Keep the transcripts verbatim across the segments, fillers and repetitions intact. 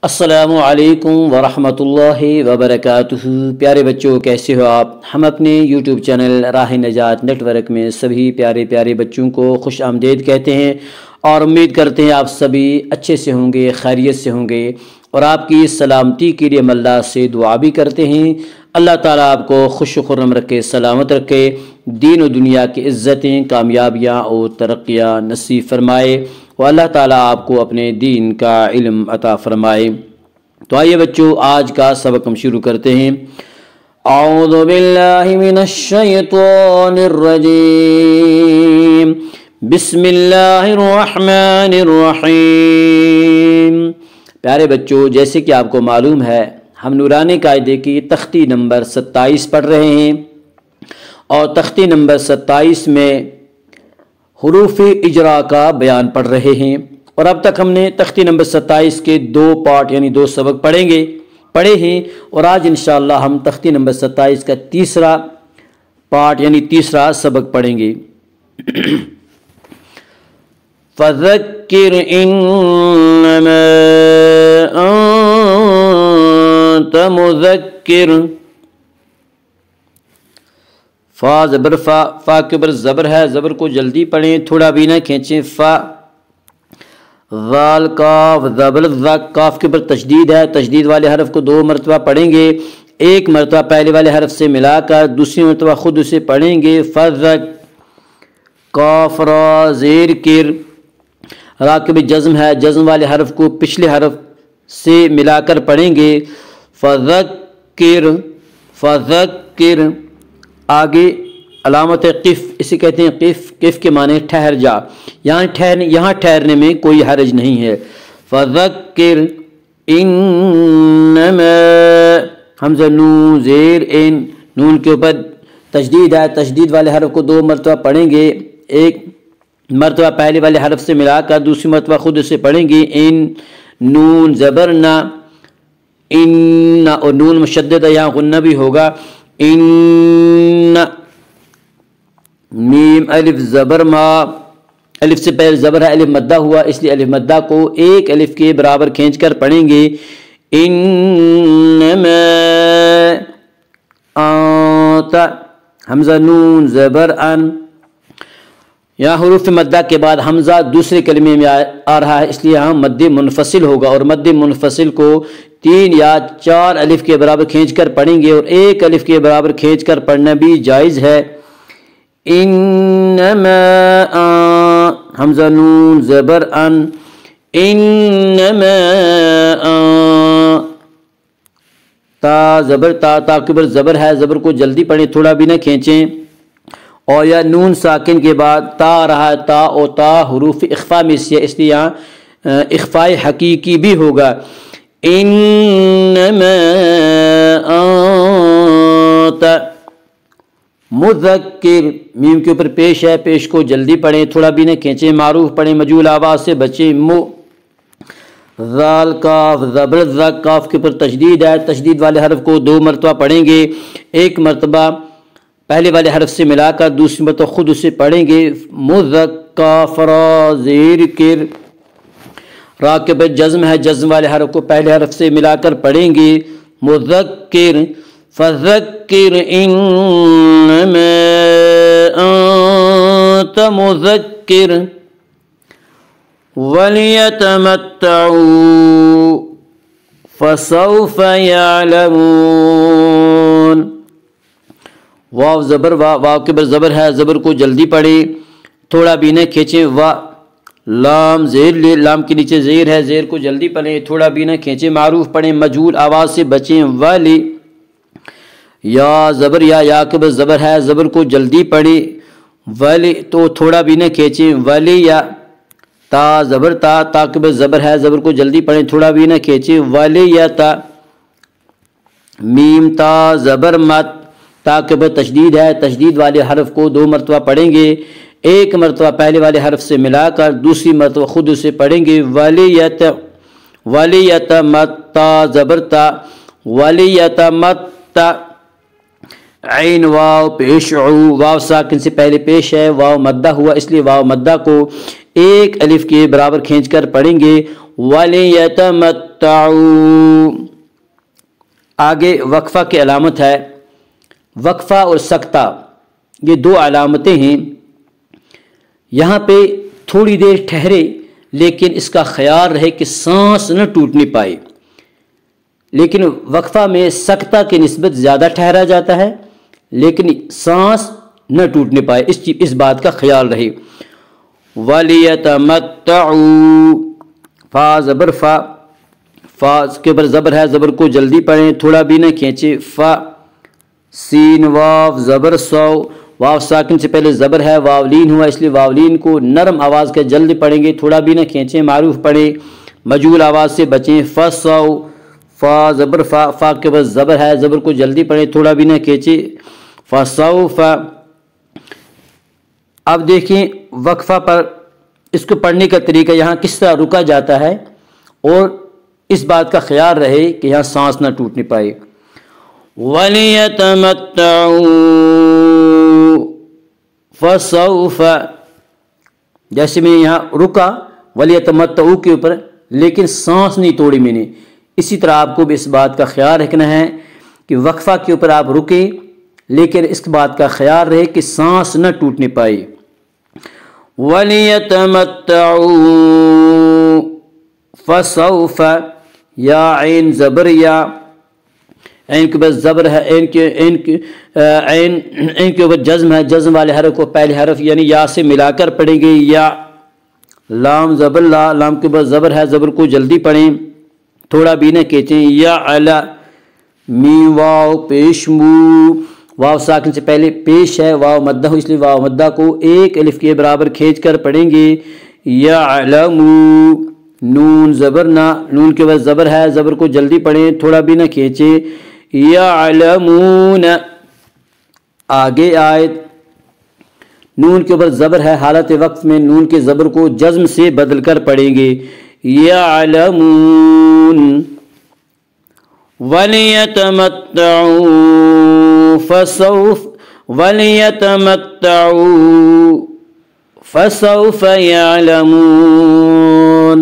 السلام علیکم ورحمۃ اللہ وبرکاتہ۔ پیارے بچوں، کیسے ہو آپ؟ ہم اپنے یوٹیوب چینل راہ نجات نیٹ ورک میں سبھی پیارے پیارے بچوں کو خوش آمدید کہتے ہیں اور امید کرتے ہیں آپ سبھی اچھے سے ہوں گے، خیریت سے ہوں گے، اور آپ کی سلامتی کے لیے ہم اللہ سے دعا بھی کرتے ہیں۔ اللہ تعالیٰ آپ کو خوش و خرم رکھے، سلامت رکھے، دین و دنیا کی عزتیں، کامیابیاں اور ترقیاں نصیب فرمائے، اور اللہ تعالیٰ آپ کو اپنے دین کا علم عطا فرمائے۔ تو آئیے بچوں، آج کا سبق ہم شروع کرتے ہیں۔ اعوذ باللہ من الشیطان الرجیم، بسم اللہ الرحمن الرحیم۔ پیارے بچوں، جیسے کہ آپ کو معلوم ہے، ہم نورانی قاعدے کی تختی نمبر ستائیس پڑھ رہے ہیں، اور تختی نمبر ستائیس میں حروف اجرا کا بیان پڑھ رہے ہیں، اور اب تک ہم نے تختی نمبر ستائیس کے دو پارٹ یعنی دو سبق پڑھیں گے پڑھے ہیں، اور آج انشاءاللہ ہم تختی نمبر ستائیس کا تیسرا پارٹ یعنی تیسرا سبق پڑھیں گے۔ فَذَكِّرْ إِنَّمَا أَنْتَ مُذَكِّرٌ۔ فا زبر فا، فا کے اوپر زبر ہے، زبر کو جلدی پڑھیں، تھوڑا بھی نہ کھینچیں۔ فا ذال کاف زبر ذا، کاف کے اوپر تشدید ہے، تشدید والے حرف کو دو مرتبہ پڑھیں گے، ایک مرتبہ پہلے والے حرف سے ملا کر دوسری مرتبہ خود اسے پڑھیں گے۔ فذک، کاف را زیر کر، را کے بھی جزم ہے، جزم والے حرف کو پچھلے حرف سے ملا کر پڑھیں گے۔ فذکر، فذکر، آگے علامت قف، اسے کہتے ہیں قف، قف کے معنی ٹھہر جا، یہاں ٹھہر یہاں ٹھہرنے میں کوئی حرج نہیں ہے۔ فذکر انما، حمزہ نون زیر ان، نون کے اوپر تشدید ہے، تشدید والے حرف کو دو مرتبہ پڑھیں گے، ایک مرتبہ پہلے والے حرف سے ملا کر دوسری مرتبہ خود اسے پڑھیں گے۔ ان، نون زبر نہ، ان، اور نون مشدد ہے، یہاں غنہ بھی ہوگا۔ ان، میم الف زبر ما، الف سے پہلے زبر ہے، الف مدہ ہوا، اس لیے الف مدہ کو ایک الف کے برابر کھینچ کر پڑھیں گے۔ انما انت، حمزہ نون زبر ان، یہاں حروف مدہ کے بعد حمزہ دوسرے کلمے میں آ رہا ہے، اس لیے یہاں مد منفصل ہوگا، اور مد منفصل کو تین یا چار الف کے برابر کھینچ کر پڑھیں گے، اور ایک الف کے برابر کھینچ کر پڑھنا بھی جائز ہے۔ انما ان، حمزہ نون زبر ان، انما ان، تا زبر تا، تا کے اوپر زبر ہے، زبر کو جلدی پڑھیں، تھوڑا بھی نہ کھینچیں، اور یا نون ساکن کے بعد تا رہا ہے، تا اور تا حروف اخفا میں سے، اس لیے یہاں اخفاء حقیقی بھی ہوگا۔ انما انت مذکر، میم کے اوپر پیش ہے، پیش کو جلدی پڑھیں، تھوڑا بھی نہ کھینچیں، معروف پڑھیں، مجہول آواز سے بچیں۔ مو ذال کاف زبر ذا، کاف کے اوپر تشدید ہے، تشدید والے حرف کو دو مرتبہ پڑھیں گے، ایک مرتبہ پہلے والے حرف سے ملا کر دوسری مرتبہ خود اسے پڑھیں گے۔ مذکر زیر کر، را کے بعد جزم ہے، جزم والے حرف کو پہلے حرف سے ملا کر پڑھیں گے۔ مذکر، فذکر انما انت مذکر ولیتمتعوا فسوف یعلمون۔ واو زبر وا، واو کے بعد زبر ہے، زبر کو جلدی پڑھیں، تھوڑا بھی نہ کھینچیں۔ وا لام زیر، لام کے نیچے زیر ہے، زیر کو جلدی پڑھیں، تھوڑا بھی نہ کھینچیں، معروف پڑھیں، مجہول آواز سے بچیں۔ ولی، یا زبر یا، یا کے بعد زبر ہے، زبر کو جلدی پڑھیں، ولی تو تھوڑا بھی نہ کھینچیں۔ ولی یا، تا زبر تا، تا کے بعد زبر ہے، زبر کو جلدی پڑھیں، تھوڑا بھی نہ کھینچیں۔ ولی یا تا، میم تا زبر مت، تا کے بعد تشدید ہے، تشدید والے حرف کو دو مرتبہ پڑھیں گے، ایک مرتبہ پہلے والے حرف سے ملا کر دوسری مرتبہ خود اسے پڑھیں گے۔ ولیت، ولیت مت، تا زبر تا، ولیت مت، عین واو پیش عو، واو ساکن سے پہلے پیش ہے، واو مدہ ہوا، اس لیے واو مدہ کو ایک الف کے برابر کھینچ کر پڑھیں گے۔ وَلِيَتَمَتَّعُوا यतमत्तऊ। आगे वक्फ़ा की अलामत है। वक्फ़ा और सकता ये दो अलामतें हैं। यहाँ पे थोड़ी देर ठहरे लेकिन इसका ख्याल रहे कि सांस न टूटने पाए। लेकिन वक्फ़ा में सकता की निस्बत ज़्यादा ठहरा जाता है लेकिन सांस न टूटने पाए, इस इस बात का ख्याल रहे। वलियतमत्तऊ, फा ज़बर फा, फा के ऊपर ज़बर है, ज़बर को जल्दी पढ़ें, थोड़ा भी न खींचे। फा सीन वाव ज़बर सौ, वाव साकिन से पहले ज़बर है, वावलीन हुआ इसलिए वावलीन को नरम आवाज़ के जल्दी पढ़ेंगे, थोड़ा भी न खींचें। मारूफ पढ़ें, मजूल आवाज़ से बचें। फसौ, फा ज़बर फा, फा के ऊपर ज़बर है, ज़बर को जल्दी पढ़ें, थोड़ा भी न खींचें। फसौफा। अब देखें वक्फ़ा पर इसको पढ़ने का तरीका यहाँ किस तरह रुका जाता है और इस बात का ख्याल रहे कि यहाँ सांस ना टूटने पाए। वलियतमत्तऊ फसौफा, जैसे मैं यहाँ रुका वलियतमत्तऊ के ऊपर लेकिन सांस नहीं तोड़ी मैंने, इसी तरह आपको भी इस बात का ख्याल रखना है कि वक्फ़ा के ऊपर आप रुके लेकिन इस बात का ख्याल रहे कि सांस न टूटने पाए। वलियतमत्तऊ फसौफा, या ऐन ज़बर या, ऐन के बस ज़बर है, ऐन के ऐन के ऐन ऐन के ऊपर जज़्म है, जज़्म वाले हरफ को पहले हरफ यानी या से मिलाकर पढ़ेंगे। या लाम ज़बर ला, लाम के बस ज़बर है, ज़बर को जल्दी पढ़ें, थोड़ा भी न खींचें। या अला मी वाव पेश मू, वाव साकिन से पहले पेश है, वाव मद्दा हो इसलिए वाव मद्दा को एक अलिफ के बराबर खींच कर पढ़ेंगे। या अलमू, नून ज़बर ना, नून के बाद ज़बर है, ज़बर को जल्दी पढ़ें, थोड़ा भी न खींचे। या अलमून। आगे आयत नून के ऊपर ज़बर है, हालत वक्त में नून के ज़बर को जज़्म से बदल कर पढ़ेंगे। या अलमून। वलियतमत्तऊ फसौफ, वलियतमत्तऊ फसौफ यअलमून।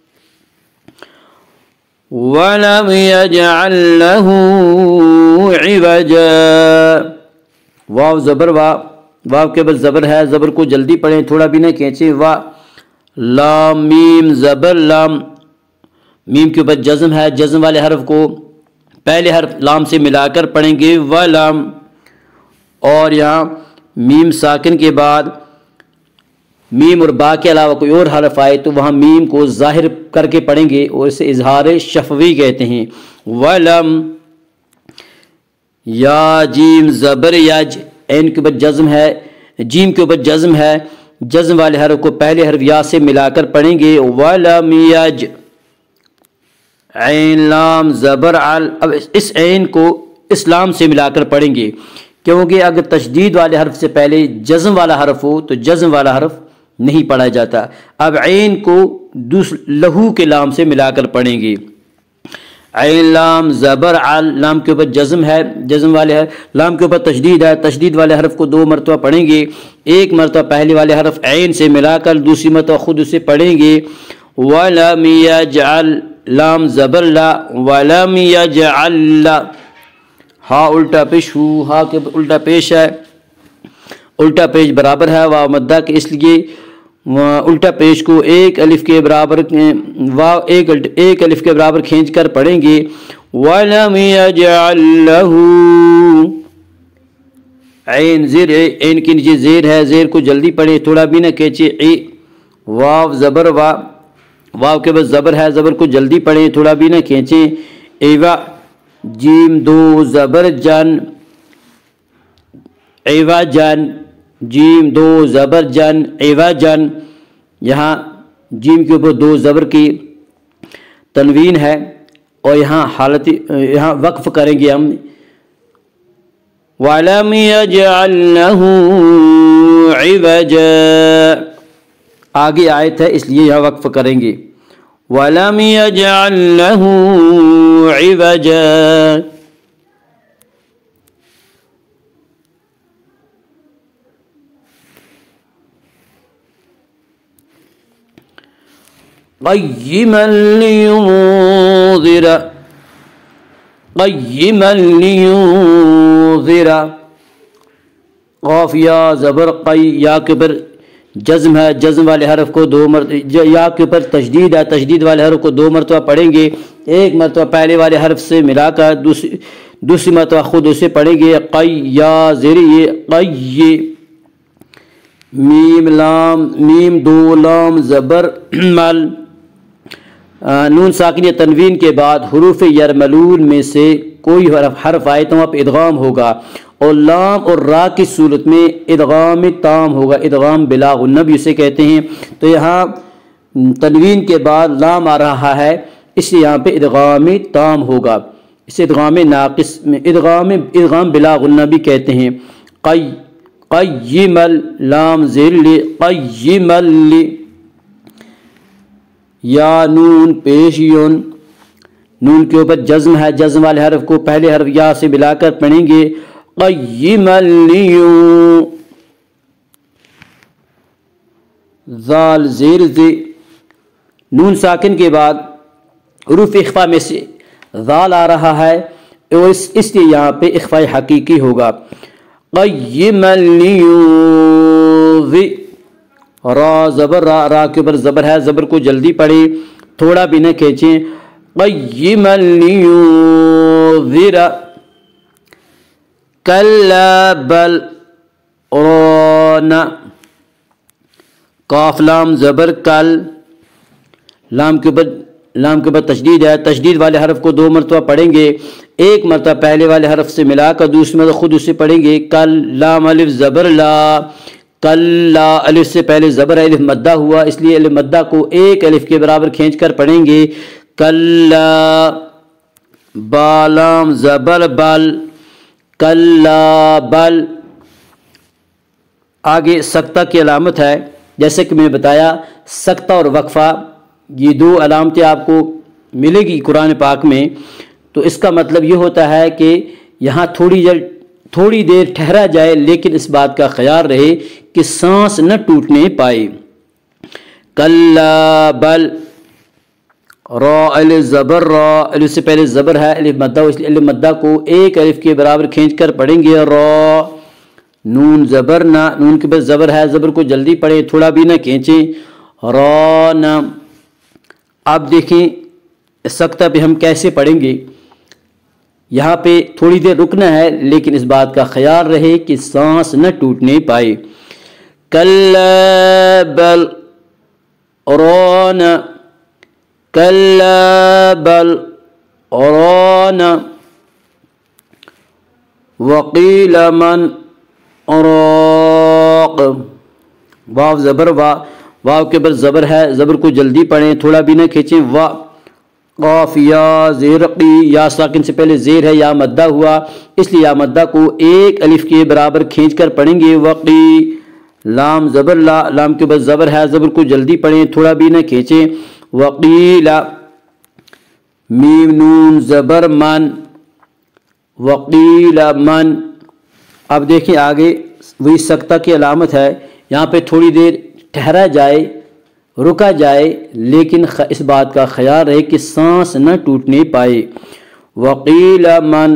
वलम यजअल लहू इवजा, वाव ज़बर वा, वाव के बाद ज़बर है, ज़बर को जल्दी पढ़ें, थोड़ा भी न खींचे। वा लाम मीम ज़बर लाम, मीम के ऊपर जज़्म है, जज़्म वाले हरफ को पहले हरफ लाम से मिलाकर पढ़ेंगे। व लाम, और यहाँ मीम साकिन के बाद मीम और बा के अलावा कोई और हरफ आए तो वहाँ मीम को ज़ाहिर करके पढ़ेंगे और इसे इजहार शफ़वी कहते हैं। वलम, या जीम ज़बर यज, ऐन के ऊपर जज़्म है, जीम के ऊपर जज़्म है, जज़्म वाले हरफ को पहले हरफ या से मिलाकर पढ़ेंगे। वलम यज, ऐन लाम ज़बर अल, अब इस ऐन को इस्लाम से मिलाकर पढ़ेंगे क्योंकि अगर तशदीद वाले हरफ से पहले जज़्म वाला हरफ हो तो जज़्म वाला हरफ नहीं पढ़ा जाता। अब ऐन को दूस लहू के लाम से मिलाकर पढ़ेंगे। ऐन लाम ज़बर अल, लाम के ऊपर जज़्म है, जज़्म वाले है, लाम के ऊपर तशदीद है, तशदीद वाले हरफ को दो मरतबा पढ़ेंगे, एक मरतबा पहले वाले हरफ ऐन से मिलाकर दूसरी मरतबा खुद उसे पढ़ेंगे। वलम यजअल, लाम ज़बर ला, वलम यजअल ला, हा उल्टा पेश हु, हा के उल्टा पेश है, उल्टा पेश बराबर है वाव मद्दा के, इसलिए उल्टा पेश को एक अलिफ के बराबर वाव एक एक अलिफ के बराबर खींच कर पढ़ेंगे। वलम यजअल लहू, ऐन ज़ेर, ऐन के नीचे ज़ेर है, ज़ेर को जल्दी पढ़े, थोड़ा भी न खींचे। ए वाव ज़बर वा, वाव के बाद ज़बर है, ज़बर को जल्दी पढ़े, थोड़ा भी न खींचें। एवा जीम दो ज़बर जन, एवा जन, जीम दो ज़बर जन, एवा जन, यहाँ जीम के ऊपर दो ज़बर की तनवीन है और यहाँ हालत यहाँ वक्फ करेंगे हम। वलम यजअल लहू इवजा, आगे आयत है इसलिए यहाँ वक्फ करेंगे। वलम यजअल लहू इवजा, قیما لینذر قیما لینذر قاف یا زبر قی یا کے اوپر جزم ہے، جزم والے حرف کو دو مرتبہ، یا کے اوپر تشدید ہے، تشدید والے حرف کو دو مرتبہ پڑھیں گے، ایک مرتبہ پہلے والے حرف سے ملا کر دوسری دوسری مرتبہ خود اسے پڑھیں گے، قی یا زیری قی، میم لام میم دو لام زبر مل، نون ساکن یا تنوین کے بعد حروف یرملون میں سے کوئی حرف حرف آئے تو وہاں پہ ادغام ہوگا، اور لام اور را کی صورت میں ادغام تام ہوگا، ادغام بلا غنہ بھی اسے کہتے ہیں۔ تو یہاں تنوین کے بعد لام آ رہا ہے، اس لیے یہاں پہ ادغام تام ہوگا، اسے ادغام ناقص میں ادغام ادغام بلا غنہ بھی کہتے ہیں۔ قی قیم لام زیر لی قیم لی، یا نون پیش یون، نون کے اوپر جزم ہے، جزم والے حرف کو پہلے حرف یا سے ملا کر پڑھیں گے، قیما لیون، ذال زیر زی، نون ساکن کے بعد حروف اخفا میں سے ذال آ رہا ہے، اور اس اس لیے یہاں پہ اخفاء حقیقی ہوگا، قیما لیون، را زبر را را کے اوپر زبر ہے، زبر کو جلدی پڑھیں، تھوڑا بھی نہ کھینچیں، قیما لیون، کلا بل ران، قاف لام زبر کل، لام کے اوپر لام کے اوپر تشدید ہے، تشدید والے حرف کو دو مرتبہ پڑھیں گے، ایک مرتبہ پہلے والے حرف سے ملا کر دوسری مرتبہ خود اسے پڑھیں گے، کل لام الف زبر لا، کل لا الف سے پہلے زبر ہے، الف مدہ ہوا، اس لیے الف مدہ کو ایک الف کے برابر کھینچ کر پڑھیں گے، کلا، با لام زبر بل، کلا بل۔ آگے سکتہ کی علامت ہے، جیسے کہ میں نے بتایا سکتہ اور وقفہ یہ دو علامتیں آپ کو ملے گی قرآن پاک میں، تو اس کا مطلب یہ ہوتا ہے کہ یہاں تھوڑی دیر تھوڑی دیر ٹھہرا جائے، لیکن اس بات کا خیال رہے کہ سانس نہ ٹوٹنے پائے۔ کلا بل، را الف زبر را، الف سے پہلے زبر ہے، الف مدہ، اس لیے الف مدہ کو ایک الف کے برابر کھینچ کر پڑھیں گے، را، نون زبر نہ، نون کے بعد زبر ہے، زبر کو جلدی پڑھیں، تھوڑا بھی نہ کھینچیں، را نہ۔ اب دیکھیں سکتہ پہ ہم کیسے پڑھیں گے، یہاں پہ تھوڑی دیر رکنا ہے، لیکن اس بات کا خیال رہے کہ سانس نہ ٹوٹنے پائے۔ کلا بل ران، کلا بل ران، وقیل من راق، واو زبر وا، واو کے بعد زبر ہے، زبر کو جلدی پڑھیں، تھوڑا بھی نہ کھینچیں، وا، قاف یا زیر قی، یا ساکن سے پہلے زیر ہے، یا مدہ ہوا، اس لیے یا مدہ کو ایک الف کے برابر کھینچ کر پڑھیں گے، وقی، لام زبر لا، لام کے بعد زبر ہے، زبر کو جلدی پڑھیں، تھوڑا بھی نہ کھینچیں، وقیلا، میم نون زبر من، وقیلا من۔ اب دیکھیں آگے وہی سکتہ کی علامت ہے، یہاں پہ تھوڑی دیر ٹھہرا جائے، رکا جائے، لیکن اس بات کا خیال رہے کہ سانس نہ ٹوٹنے پائے۔ وقیل من،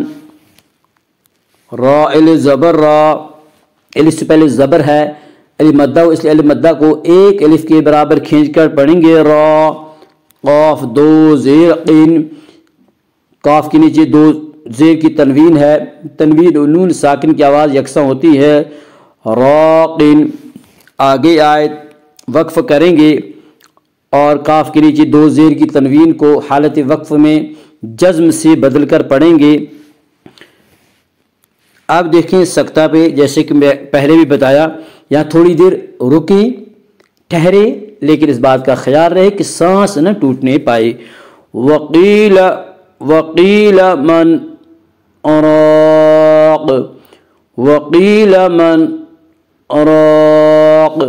را الف زبر را، الف سے پہلے زبر ہے، الف مدہ، اس لیے الف مدہ کو ایک الف کے برابر کھینچ کر پڑھیں گے، را، قاف دو زیر قین، قاف کے نیچے دو زیر کی تنوین ہے، تنوین و نون ساکن کی آواز یکساں ہوتی ہے، راقین۔ آگے آیت وقف کریں گے اور کاف کے نیچے دو زیر کی تنوین کو حالت وقف میں جزم سے بدل کر پڑھیں گے۔ اب دیکھیں سکتہ پہ، جیسے کہ میں پہلے بھی بتایا، یہاں تھوڑی دیر رکیں، ٹھہرے، لیکن اس بات کا خیال رہے کہ سانس نہ ٹوٹنے پائے۔ وقیل وقیل من راق، وقیل من راق۔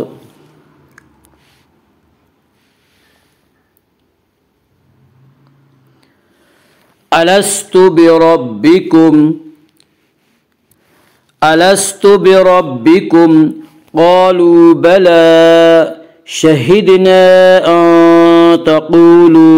الست بربکم، الست بربکم قالوا بلى शहीदना अन तक़ूलू।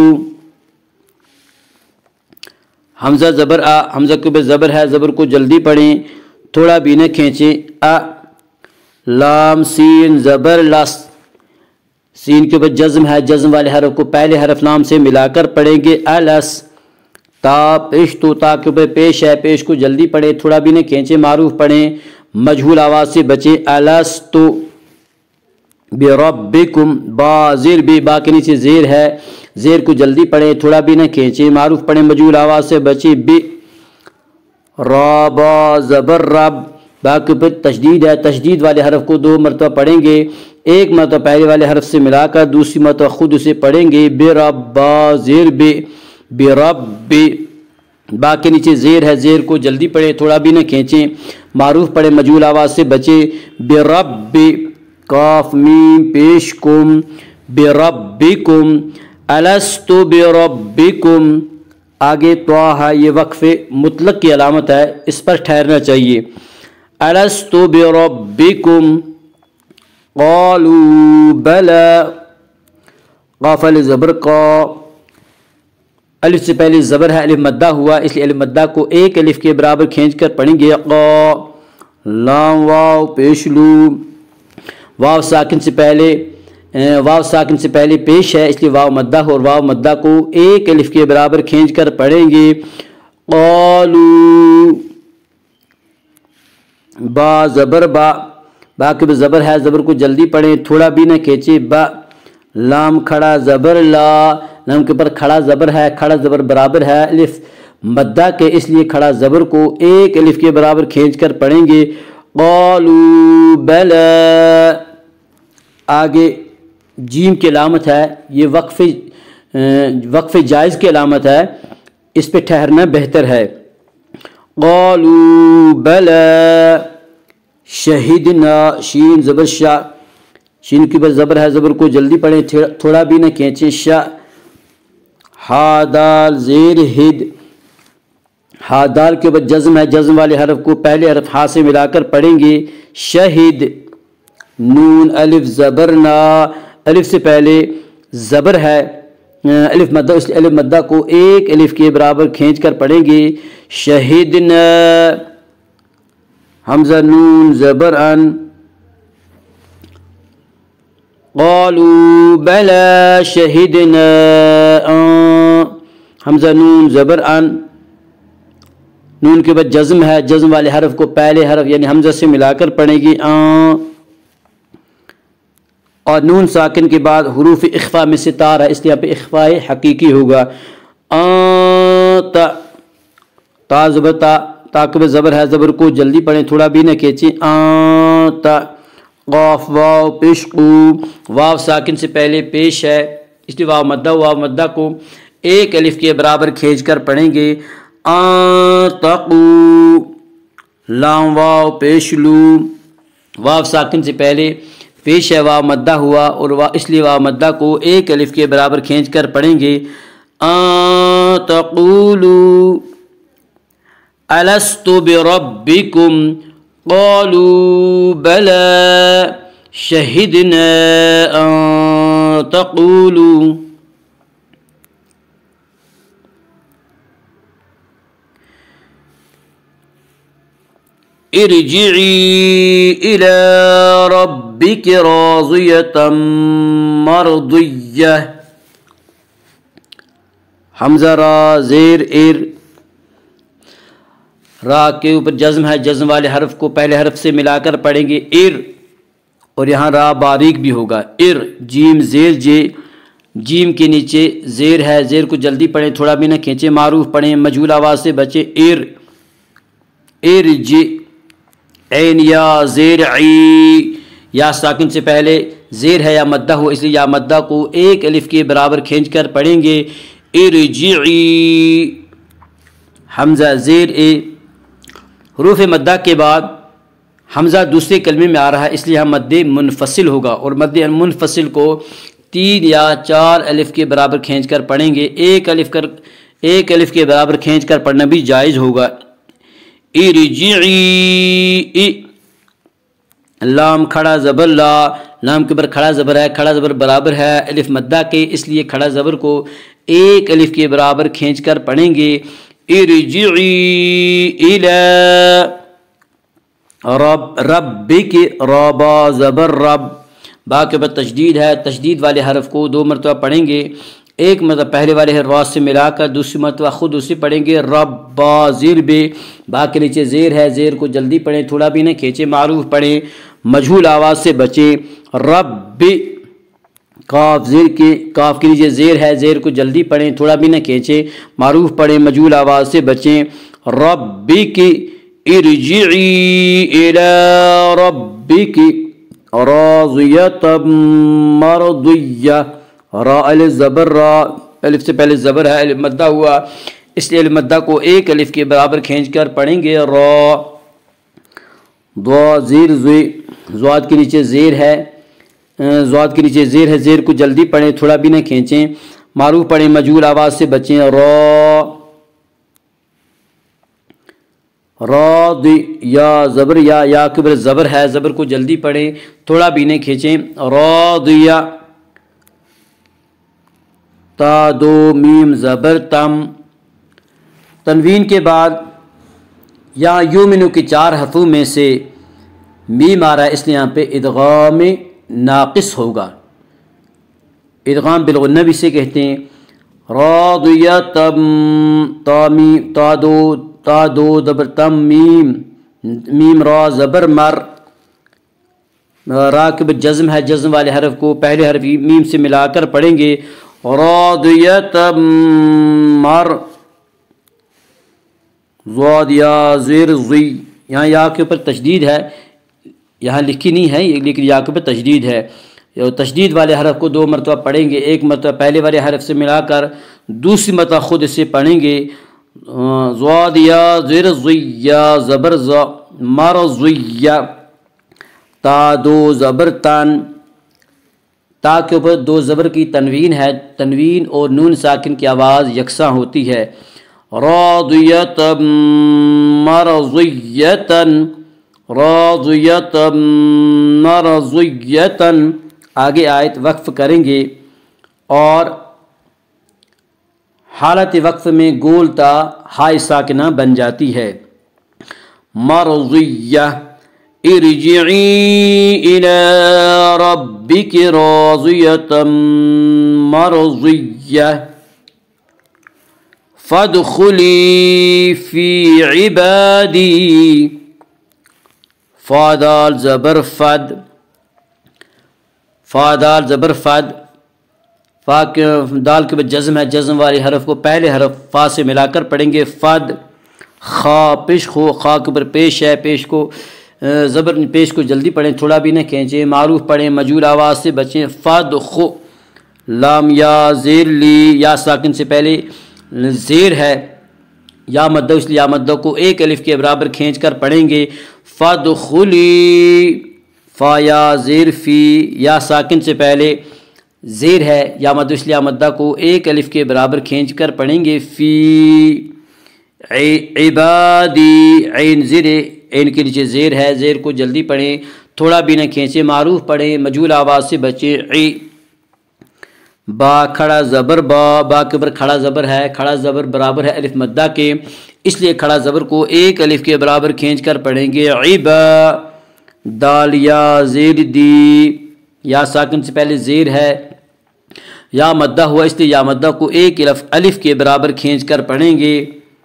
हमज़ा ज़बर आ, हमज़ा के ऊपर ज़बर है, ज़बर को जल्दी पढ़ें, थोड़ा भी न खींचें। आ लाम सीन ज़बर लस, सीन के ऊपर जज़्म है, जज़्म वाले हरफ को पहले हरफ नाम से मिलाकर पढ़ेंगे। अलस ता पेश, तो ता के ऊपर पेश है, पेश को जल्दी पढ़ें, थोड़ा भी न खींचें, मारूफ पढ़ें, मजहूल आवाज़ से बचें। अलस तो बिरब्बिकुम, बा ज़ेर बे, बा के नीचे ज़ेर है, ज़ेर को जल्दी पढ़ें, थोड़ा भी न खींचें, मारूफ पढ़ें, मजहूल आवाज़ से बचें। बे रा बा ज़बर रब, बा के ऊपर तशदीद है, तशदीद वाले हरफ को दो मरतबा पढ़ेंगे, एक मरतबा पहले वाले हरफ से मिलाकर दूसरी मरतबा खुद उसे पढ़ेंगे। बेरब्बा ज़ेर बे, बेरब्बे, बा के नीचे ज़ेर है, ज़ेर को जल्दी पढ़ें, थोड़ा भी न खींचें, मारूफ पढ़ें, मजहूल आवाज़ से बचे। बेरब्बे काफ मीम पेश कुम, बेरब्बिकुम, अलस्तु बेरब्बिकुम। आगे त्वा है, ये वक्फ़े मुतलक की अलामत है, इस पर ठहरना चाहिए। अलस्तु बिरब्बिकुम क़ालू बला, क़ाफ़ अलिफ ज़बर क़ा, अलिफ से पहले ज़बर है, अलिफ मद्दा हुआ, इसलिए अलिफ मद्दा को एक अलिफ के बराबर खींच कर पढ़ेंगे। क़ा लाम वाव पेश लू, वाव साकिन से पहले वाव साकिन से पहले पेश है, इसलिए वाव मद्दा हो, और वाव मद्दा को एक अलिफ के बराबर खींच कर पढ़ेंगे। क़ालू बा ज़बर बा, बा के ज़बर है, ज़बर को जल्दी पढ़ें, थोड़ा भी न खींचे। बा लाम खड़ा ज़बर ला, लाम के ऊपर खड़ा ज़बर है, खड़ा ज़बर बराबर है अलिफ मद्दा के, इसलिए खड़ा ज़बर को एक अलिफ के बराबर खींच कर पढ़ेंगे। क़ालू बला, आगे जीम की अलामत है, ये वक्फ़े वक्फ़े जायज़ की अलामत है, इस पे ठहरना बेहतर है। क़ालू बला शहीदना, शीन ज़बर शा, शीन के ऊपर ज़बर है, ज़बर को जल्दी पढ़ें, थोड़ा भी न खींचें। शा हा दाल ज़ेर हिद, हा दाल के ऊपर जज़्म है, जज़्म वाले हरफ को पहले हरफ हा से मिलाकर पढ़ेंगे। शहीद नून अलिफ ज़बर ना, अलिफ से पहले ज़बर है, अलिफ मद्दा, इसलिए अलिफ मद्दा को एक अलिफ के बराबर खींच कर पढ़ेंगे। शहीदना हमज़ा नून ज़बर अन, क़ालू बला शहीदना हमज़ा नून ज़बर अन, नून के बाद जज़्म है, जज़्म वाले हरफ को पहले हरफ यानी हमज़ा से मिलाकर पढ़ेंगे। आ और नून साकिन के बाद हुरूफ इख्फा में से तार है, इसलिए यहाँ पे इख्फा हकीकी होगा। आ ता, ता ज़बर ता, ता के बाद ज़बर है, ज़बर को जल्दी पढ़ें, थोड़ा भी न खींचें। आ ता क़ाफ़ वाव पेश कू, वाव साकिन से पहले पेश है, इसलिए वाव मद्दा, वाव मद्दा को एक अलिफ के बराबर खींच कर पढ़ेंगे। आ तक़ू लाम वाव पेश लू, वाव साकिन से पहले पेश है, वाव मद्दा हुआ, और वाव इसलिए वाव मद्दा को एक अलिफ के बराबर खींच कर पढ़ेंगे। आ तक़ूलू अलस्तु बिरब्बिकुम क़ालू बला शहीदना अन तक़ूलू। इरजिई इला रब्बिक राज़ियतम मर्दिय्यह, हमज़ा रा ज़ेर इर, रा के ऊपर जज़्म है, जज़्म वाले हरफ को पहले हरफ से मिलाकर पढ़ेंगे। इर, और यहाँ रा बारीक भी होगा। इर जीम ज़ेर जे, जीम के नीचे ज़ेर है, ज़ेर को जल्दी पढ़ें, थोड़ा भी न खींचें, मारूफ पढ़ें, मजहूल आवाज़ से बचे। इर इर जे ऐन या ज़ेर ई, या साकिन से पहले ज़ेर है या मद्दा हो, इसलिए या मद्दा को एक अलिफ के बराबर खींच कर पढ़ेंगे। इरजिई हमज़ा ज़ेर ए, हुरूफ मद्दा के बाद हमज़ा दूसरे कलमे में आ रहा है, इसलिए हम मद्दे मुनफसिल होगा, और मद्दे मुनफसिल को तीन या चार अलिफ के बराबर खींच कर पढ़ेंगे। एक अलिफ कर एक अलिफ के बराबर खींच कर पढ़ना भी जायज़ होगा। इरजिई لام کھڑا زبر لا، لام کے اوپر کھڑا زبر ہے، کھڑا زبر برابر ہے الف مدہ کے، اس لیے کھڑا زبر کو ایک الف کے برابر کھینچ کر پڑھیں گے ارجعی الی رب ربک، ربا زبر رب، با کے اوپر تشدید ہے، تشدید والے حرف کو دو مرتبہ پڑھیں گے، ایک مرتبہ پہلے والے حرف سے ملا کر دوسری مرتبہ خود اسے پڑھیں گے ربا زیر بے، با کے نیچے زیر ہے، زیر کو جلدی پڑھیں، تھوڑا بھی نہ کھینچیں، معروف پڑھیں، مجہول آواز سے بچیں، رب کاف زیر کے، کاف کے نیچے زیر ہے، زیر کو جلدی پڑھیں، تھوڑا بھی نہ کھینچیں، معروف پڑھیں، مجہول آواز سے بچیں، ربک ارجعی الی ربک راضیۃ مرضیہ، را الف زبر را، الف سے پہلے زبر ہے، الف مدہ ہوا، اس لیے الف مدہ کو ایک الف کے برابر کھینچ کر پڑھیں گے را، دعا زیر زوی، زواد کے نیچے زیر ہے، زواد کے نیچے زیر ہے، زیر کو جلدی پڑھیں، تھوڑا بھی نہ کھینچیں، معروف پڑھیں، مجہول آواز سے بچیں، را را دی، یا زبر یا، یا کے اوپر زبر ہے، زبر کو جلدی پڑھیں، تھوڑا بھی نہ کھینچیں، را دیا، تا دو میم زبر تم، تنوین کے بعد یا یومنو کے چار حرفوں میں سے میم آ رہا ہے، اس لیے یہاں پہ ادغام ناقص ہوگا، ادغام بالغنہ بھی سے کہتے ہیں، راضیتم، تا میم، تا دو، تا دو زبر تم میم، میم را زبر مر، را کے بعد جزم ہے، جزم والے حرف کو پہلے حرف میم سے ملا کر پڑھیں گے راضیتم مر، زواد یا زیر زی، یہاں یا کے اوپر تشدید ہے، یہاں لکھی نہیں ہے لیکن یا کے اوپر تشدید ہے، تشدید والے حرف کو دو مرتبہ پڑھیں گے، ایک مرتبہ پہلے والے حرف سے ملا کر دوسری مرتبہ خود اسے پڑھیں گے، زواد یا زیر زی یا زبر ز مرضیہ، تا دو زبر تن، تا کے اوپر دو زبر کی تنوین ہے، تنوین اور نون ساکن کی آواز یکساں ہوتی ہے، راضیۃ مرضیۃ، راضیۃ مرضیۃ، آگے آیت وقف کریں گے اور حالت وقف میں گول تا ہائے ساکنہ بن جاتی ہے، مرضیہ، ارجعی الی ربک راضیۃ مرضیہ، فادخلی فی عبادی، فادال زبر فد، فادال زبر فد، فا کے دال کے بعد جزم ہے، جزم والے حرف کو پہلے حرف فا سے ملا کر پڑھیں گے، فد، خا پیش خو، خا کے اوپر پیش ہے، پیش کو زبر پیش کو جلدی پڑھیں، تھوڑا بھی نہ کھینچیں، معروف پڑھیں، مجہول آواز سے بچیں، فد خو، لام یا زیر لی، یا ساکن سے پہلے زیر ہے، یا مدہ، اس لیے یا مدہ کو ایک الف کے برابر کھینچ کر پڑھیں گے، فادخلی، فا یا زیر فی، یا ساکن سے پہلے زیر ہے، یا مدہ، اس لیے یا مدہ کو ایک الف کے برابر کھینچ کر پڑھیں گے، فی عبادی، عین زیر، عین کے نیچے زیر ہے، زیر کو جلدی پڑھیں، تھوڑا بھی نہ کھینچیں، معروف پڑھیں، مجہول آواز سے بچیں، عی، با کھڑا زبر با، با کے اوپر کھڑا زبر ہے، کھڑا زبر برابر ہے الف مدہ کے، اس لیے کھڑا زبر کو ایک الف کے برابر کھینچ کر پڑھیں گے، عبا، دال یا زیر دی، یا ساکن سے پہلے زیر ہے، یا مدہ ہوا، اس لیے یا مدہ کو ایک الف الف کے برابر کھینچ کر پڑھیں گے،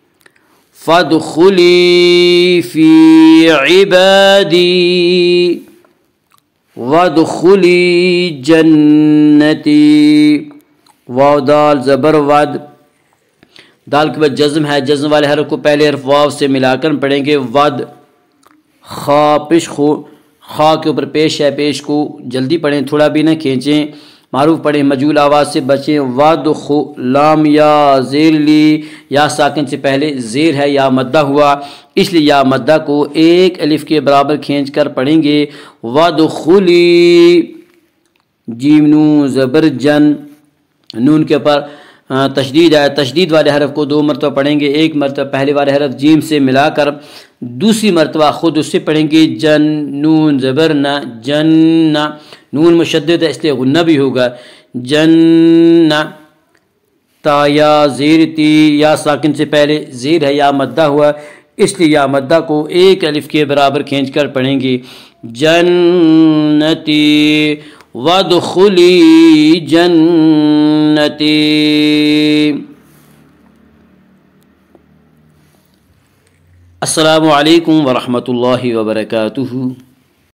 فادخلی فی عبادی وادخلی جنتی، واو دال زبر ود، دال کے بعد جزم ہے، جزم والے حرف کو پہلے حرف واو سے ملا کر پڑھیں گے، ود، خا پیش خو، خا کے اوپر پیش ہے، پیش کو جلدی پڑھیں، تھوڑا بھی نہ کھینچیں، معروف پڑھیں، مجہول آواز سے بچیں، ود خو، لام یا زیر لی، یا ساکن سے پہلے زیر ہے، یا مدہ ہوا، اس لیے یا مدہ کو ایک الف کے برابر کھینچ کر پڑھیں گے، وادخلی، جیم نون زبر جن، نون کے اوپر تشدید ہے، تشدید والے حرف کو دو مرتبہ پڑھیں گے، ایک مرتبہ پہلے والے حرف جیم سے ملا کر دوسری مرتبہ خود اس سے پڑھیں گے جن نون زبر نہ جن نون مشدد ہے اس لیے غنہ بھی ہوگا جن تا یا زیر تی یا ساکن سے پہلے زیر ہے یا مدہ ہوا اس لیے یا مدہ کو ایک الف کے برابر کھینچ کر پڑھیں گے جنتی وادخلی جنتی۔ السلام علیکم ورحمۃ اللہ وبرکاتہ۔